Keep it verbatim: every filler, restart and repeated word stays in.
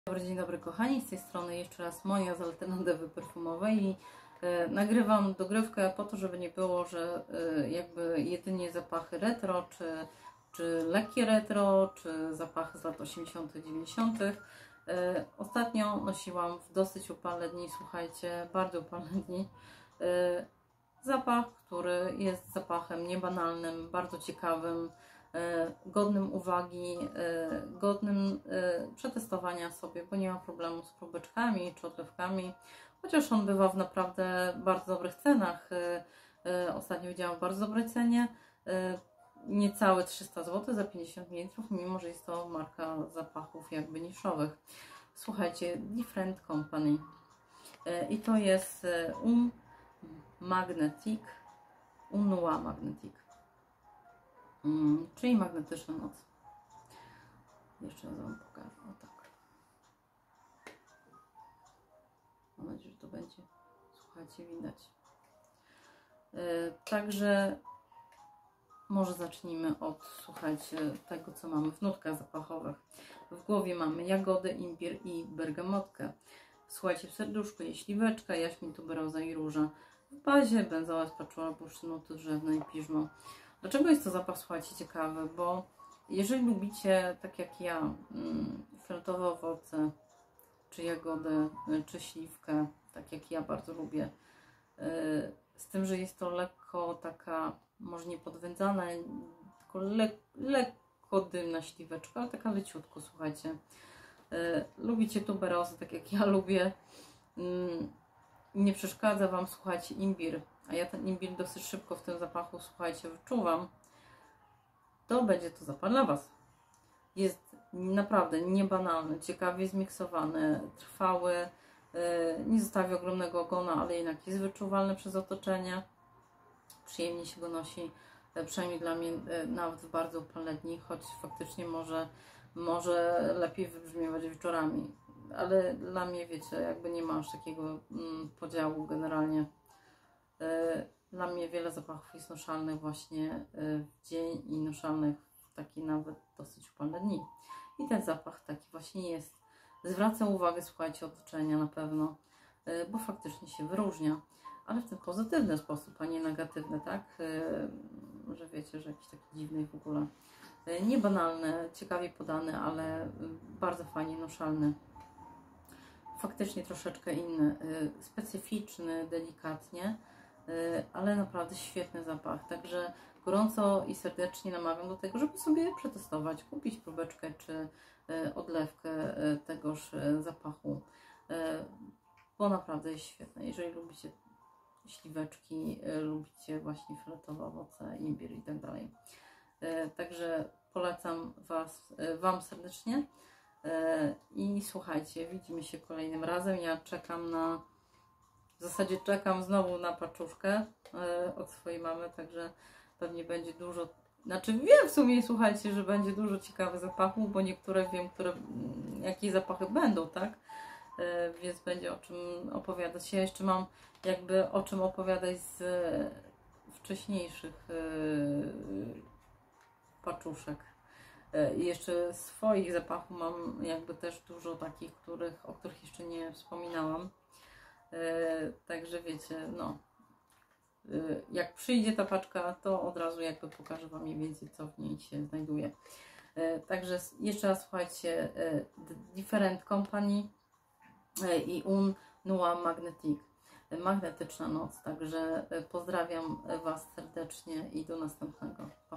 Dobry dzień dobry kochani, z tej strony jeszcze raz Moja z Alternatywy Perfumowej i e, nagrywam dogrywkę po to, żeby nie było, że e, jakby jedynie zapachy retro, czy, czy lekkie retro, czy zapachy z lat osiemdziesiątych, dziewięćdziesiątych. E, ostatnio nosiłam w dosyć upalne dni, słuchajcie, bardzo upalne dni, e, zapach, który jest zapachem niebanalnym, bardzo ciekawym, godnym uwagi, godnym przetestowania sobie, bo nie ma problemu z próbeczkami czy odlewkami, chociaż on bywa w naprawdę bardzo dobrych cenach. Ostatnio widziałam w bardzo dobrej cenie, niecałe trzysta złotych za pięćdziesiąt mililitrów, mimo że jest to marka zapachów jakby niszowych. Słuchajcie, Different Company i to jest Um Magnetic, Un Noir Magnetic. Hmm, czyli magnetyczna noc. Jeszcze raz Wam pokażę. O tak. Mam nadzieję, że to będzie, słuchajcie, widać. Yy, także może zacznijmy od, słuchajcie, tego, co mamy w nutkach zapachowych. W głowie mamy jagody, imbir i bergamotkę. Słuchajcie, w serduszku jest śliweczka, jaśmin, tuberoza i róża. W bazie benzoła, spaczula, bursztynu, drzewna i piżmo. Dlaczego jest to zapach, słuchajcie, ciekawy? Bo jeżeli lubicie, tak jak ja, fioletowe owoce, czy jagodę, czy śliwkę, tak jak ja bardzo lubię, z tym, że jest to lekko taka, może nie podwędzana, tylko le lekko dymna śliweczka, ale taka leciutko, słuchajcie. Lubicie tuberozę, tak jak ja lubię. Nie przeszkadza Wam, słuchajcie, imbir, a ja ten imbir dosyć szybko w tym zapachu, słuchajcie, wyczuwam, to będzie to zapach dla Was. Jest naprawdę niebanalny, ciekawie zmiksowany, trwały, nie zostawia ogromnego ogona, ale jednak jest wyczuwalny przez otoczenie. Przyjemnie się go nosi, przynajmniej dla mnie, nawet w bardzo upalne dni, choć faktycznie może, może lepiej wybrzmiewać wieczorami. Ale dla mnie, wiecie, jakby nie ma aż takiego mm, podziału generalnie. Yy, dla mnie wiele zapachów jest noszalnych właśnie yy, w dzień i noszalnych w takie nawet dosyć upalne dni. I ten zapach taki właśnie jest. Zwraca uwagę, słuchajcie, otoczenia na pewno, yy, bo faktycznie się wyróżnia, ale w ten pozytywny sposób, a nie negatywny, tak? Yy, że wiecie, że jakiś taki dziwny w ogóle. Yy, niebanalny, ciekawie podany, ale yy, bardzo fajnie noszalny. Faktycznie troszeczkę inny, specyficzny, delikatnie, ale naprawdę świetny zapach. Także gorąco i serdecznie namawiam do tego, żeby sobie przetestować, kupić próbeczkę czy odlewkę tegoż zapachu, bo naprawdę jest świetny. Jeżeli lubicie śliweczki, lubicie właśnie fioletowe owoce, imbir i tak dalej. Także polecam Was, Wam serdecznie. I słuchajcie, widzimy się kolejnym razem. Ja czekam na, w zasadzie czekam znowu na paczuszkę od swojej mamy, także pewnie będzie dużo, znaczy wiem w sumie, słuchajcie, że będzie dużo ciekawych zapachów, bo niektóre wiem, które, jakie zapachy będą, tak? Więc będzie o czym opowiadać. Ja jeszcze mam jakby o czym opowiadać z wcześniejszych paczuszek. I jeszcze swoich zapachów mam jakby też dużo takich, których, o których jeszcze nie wspominałam. Także wiecie, no, jak przyjdzie ta paczka, to od razu jakby pokażę Wam mniej więcej, co w niej się znajduje. Także jeszcze raz słuchajcie, Different Company i Un Noir Magnetic, magnetyczna noc. Także pozdrawiam Was serdecznie i do następnego.